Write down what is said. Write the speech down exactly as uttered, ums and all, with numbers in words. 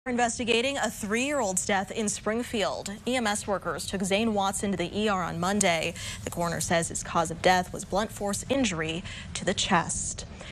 Investigating a three-year-old's death in Springfield. E M S workers took Zane Watson to the E R on Monday. The coroner says his cause of death was blunt force injury to the chest.